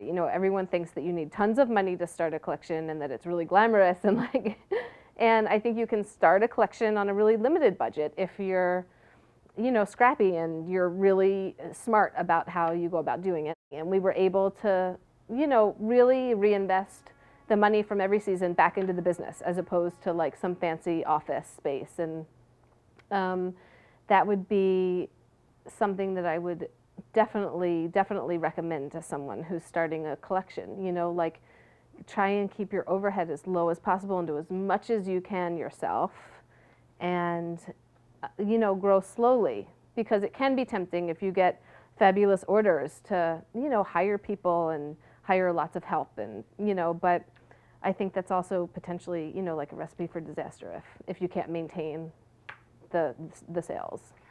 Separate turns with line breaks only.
You know, everyone thinks that you need tons of money to start a collection and that it's really glamorous and like, and I think you can start a collection on a really limited budget if you're, you know, scrappy and you're really smart about how you go about doing it. And we were able to, you know, really reinvest the money from every season back into the business as opposed to like some fancy office space. And that would be something that I would definitely recommend to someone who's starting a collection. You know, like try and keep your overhead as low as possible and do as much as you can yourself, and you know, grow slowly, because it can be tempting if you get fabulous orders to, you know, hire people and hire lots of help, and you know, but I think that's also potentially, you know, like a recipe for disaster if you can't maintain the sales.